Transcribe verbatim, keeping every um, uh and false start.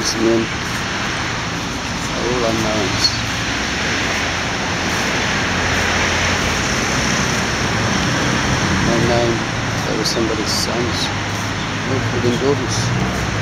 These men are all unknowns. No name, they were somebody's sons, or even daughters.